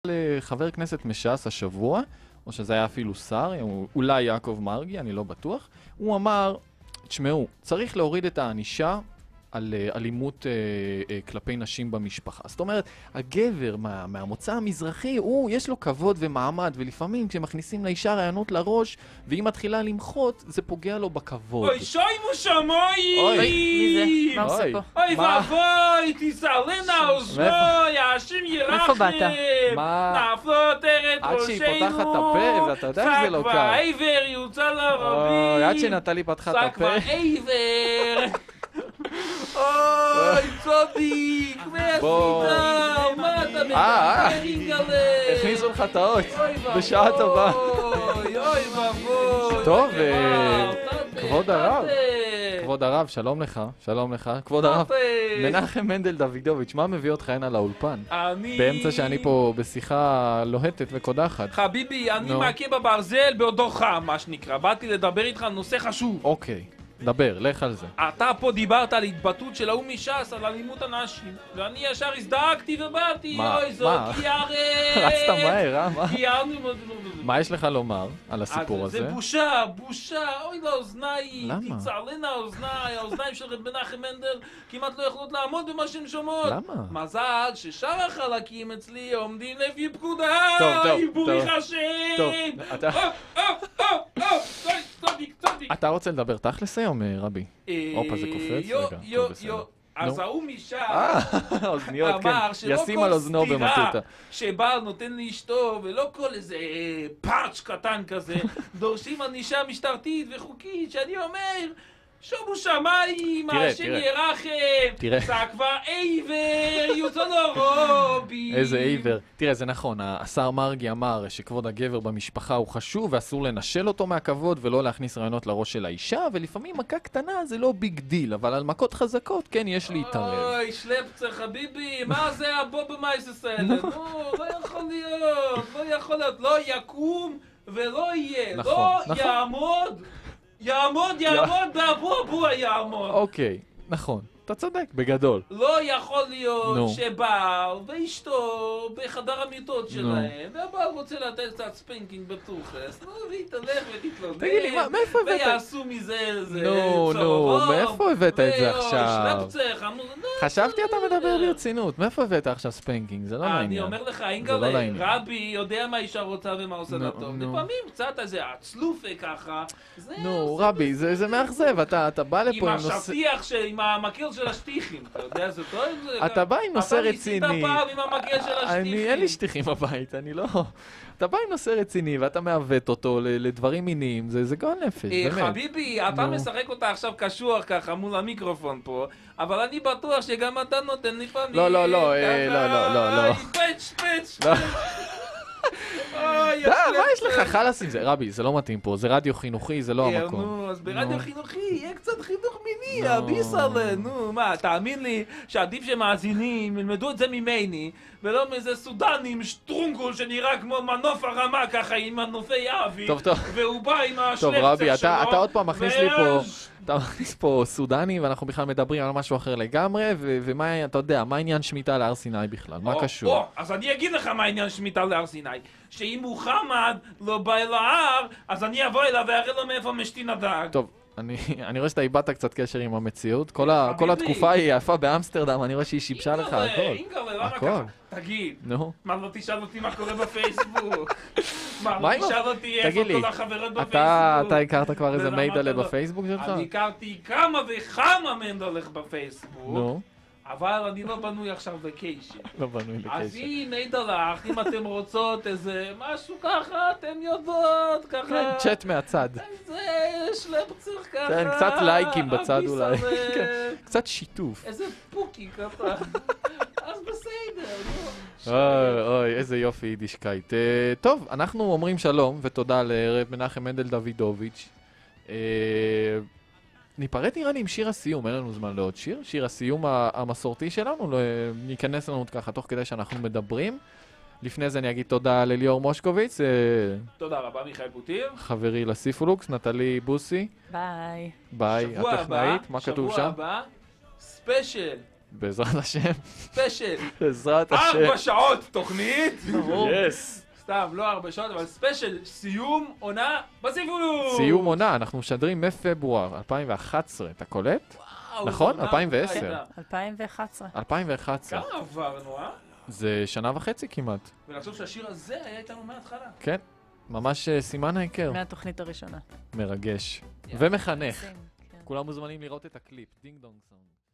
לחבר כנסת מש"ס השבוע, או שזה היה אפילו שר, אולי יעקב מרגי, אני לא בטוח. הוא אמר, תשמעו, צריך להוריד את הענישה על אלימות כלפי נשים במשפחה. זאת אומרת, הגבר מהמוצא המזרחי, יש לו כבוד ומעמד, ולפעמים כשמכניסים לאישה רעיונות לראש, והיא מתחילה למחות, זה פוגע לו בכבוד. אוי, שוימו שמוי! אוי, מי זה? מה עושה פה? אוי ואבוי, תסעלנה אוזנוי, השם מאיפה באת? ירחם! מה? נפלות ארץ עד שהיא ראשנו! פותחת את הפה, ואתה יודע שזה לא צק קל. ועבר יוצא לרבים! אוי, עד שנטלי פתחה את צק הפה. ועבר! אוי, צודיק! בוא. מהספינה! מה אתה מדבר, יגאלה? הכניסו לך את האות. אוי ואבוי! בשעה טובה. אוי ואבוי! טוב, תתה, כבוד הרב. תתה. כבוד הרב, שלום לך. שלום לך. כבוד הרב. מנחם מנדל דוידוביץ', מה מביא אותך הנה לאולפן? אני... באמצע שאני פה בשיחה לוהטת וקודחת. חביבי, אני נו. מכה בברזל בעודו חם, מה שנקרא. באתי לדבר איתך על נושא חשוב. אוקיי, דבר, לך על זה. אתה פה דיברת על התבטאות של ההוא מש"ס, על אלימות הנשים. ואני ישר הזדעקתי ובאתי, מה? אוי זאת, מה? כי הרי... רצת מהר, מה? כי אנו... מה יש לך לומר על הסיפור הזה? זה בושה, בושה, אוי לאוזניים. למה? תצערנה האוזניים של רב מנחם מנדל כמעט לא יכולות לעמוד במה שהן שומעות. למה? מזל ששאר החלקים אצלי עומדים לפי פקודה. טוב, טוב, בוריך טוב. השם. טוב, אתה... צודיק. אתה רוצה לדבר תכלס היום, רבי? הופה, זה קופץ? רגע, טוב, בסדר. אז נו. ההוא משם אוזניות, כן. אמר שלא ישים על כל אוזנו סתירה במטוטה. שבעל נותן לאשתו ולא כל איזה פארץ' קטן כזה דורשים ענישה משטרתית וחוקית, שאני אומר שומו שמיים, תראה, השם תראה. ירחם, תראה. צעקבה עבר, יוצא לו רובי. איזה עיוור. תראה, זה נכון, השר מרגי אמר שכבוד הגבר במשפחה הוא חשוב ואסור לנשל אותו מהכבוד ולא להכניס רעיונות לראש של האישה, ולפעמים מכה קטנה זה לא ביג דיל, אבל על מכות חזקות כן יש להתערב. אוי, שלפצר חביבי, מה זה הבובמייסס האלה? נו, לא יכול להיות, לא יכול להיות, לא יקום ולא יהיה, נכון, לא נכון. יעמוד באבו יעמוד. אוקיי, נכון. אתה צודק, בגדול. לא יכול נו. להיות שבעל ואשתו בחדר המיטות שלהם, והבעל רוצה לתת קצת ספינקינג בטוחס, נו, והיא תלך ותתלונן, תגיד לי, מאיפה הבאת? ויעשו מזה איזה נו, צהוב, מאיפה הבאת את זה עכשיו? שלפצר, חמור, חשבתי אתה מדבר ברצינות, מאיפה הבאת עכשיו ספנקינג? זה לא לעניין. אני אומר לך, זה לא אינגלה, לעניין. רבי יודע מה אישה רוצה ומה עושה לה נו, טוב. נו. לפעמים קצת איזה עצלופה ככה. זה נו, עושה רבי, זה מאכזב, אתה בא עם לפה עם נושא... השטיח, עם המקל של השטיחים, אתה יודע, זה טוב? אתה בא עם נושא רציני. אתה ניסית פעם עם המקל של השטיחים. אין לי שטיחים בבית, אני לא... אתה בא עם נושא רציני ואתה מעוות אותו לדברים מיניים, זה גועל נפש, באמת. חביבי, אתה נו. משחק אותה עכשיו קשוח ככה מול המיקרופון פה, אבל אני בטוח שגם אתה נותן לפעמים. לא, ככה, לא, פץ'. לא. אוי, די, מה יש לך? חלאס עם זה. רבי, זה לא מתאים פה, זה רדיו חינוכי, זה לא המקום. נו, אז ברדיו נו. חינוכי יהיה קצת חינוך מיני, נו. אביסרלה, נו, מה, תאמין לי שעדיף שמאזינים ילמדו את זה ממני, ולא מאיזה סודנים שטרונגול שנראה כמו מנוף הרמה ככה עם מנופי אבי, טוב, טוב. והוא בא עם טוב, השלפצר רבי, שלו. אתה עוד פעם מכניס לי פה... ויש- אתה מכניס פה סודנים, ואנחנו בכלל מדברים על משהו אחר לגמרי, ומה, אתה יודע, מה עניין שמיטה להר סיני בכלל? מה קשור? אז אני אגיד לך מה העניין שמיטה להר סיני. שאם מוחמד לא בא אל ההר, אז אני אבוא אליו ואראה לו מאיפה משתין הדג. טוב, אני רואה שאתה איבדת קצת קשר עם המציאות. כל חביבי. התקופה היא יפה באמסטרדם, אני רואה שהיא שיבשה לך הכל. אינגלה, למה הכל. ככה? תגיד, נו. מה לא תשאל אותי מה קורה בפייסבוק? מה מה לא עם תשאל אותי איפה תגיד לי, כל החברות בפייסבוק? אתה הכרת כבר איזה ולמה מיידלה אתה לא- בפייסבוק שלך? אני הכרתי כמה וכמה מנדלך בפייסבוק, נו, אבל אני לא בנוי עכשיו לקיישן. לא בנוי אז לקשר. אם מנדלך, אם אתם רוצות איזה משהו ככה, אתם יודעות כן, ככה. צ'אט מהצד. איזה שלפצר ככה. כן, קצת לייקים בצד אולי. אביסרלה. כן, קצת שיתוף. איזה פוקי קטן. אז בסדר, נו. אוי, איזה יופי יידישקייט. טוב, אנחנו אומרים שלום ותודה לרב מנחם מנדל דוידוביץ'. ניפרד נראה לי עם שיר הסיום, אין לנו זמן לעוד שיר. שיר הסיום המסורתי שלנו, ניכנס לנו ככה תוך כדי שאנחנו מדברים. לפני זה אני אגיד תודה לליאור מושקוביץ, תודה רבה, מיכאל בוטיר. חברי לסיפולוקס, נטלי בוסי. ביי. ביי, שבוע הבא, הטכנאית, מה כתוב שבוע שם? הבא, ספיישל. בעזרת השם. ספיישל. בעזרת השם. 4 שעות תוכנית. יס. סתם, לא 4 שעות, אבל ספיישל, סיום עונה בסיבוב. סיום עונה, אנחנו משדרים מפברואר 2011, אתה קולט? וואו, נכון? עונה 2010. ארוכה. 2011. 2011. כמה עברנו, אה? זה 1.5 שנה כמעט. ולחשוב שהשיר הזה היה איתנו מההתחלה. כן. ממש סימן ההיכר. מהתוכנית הראשונה. מרגש. ומחנך. כן. כולם מוזמנים לראות את הקליפ. דינג דונג סונג.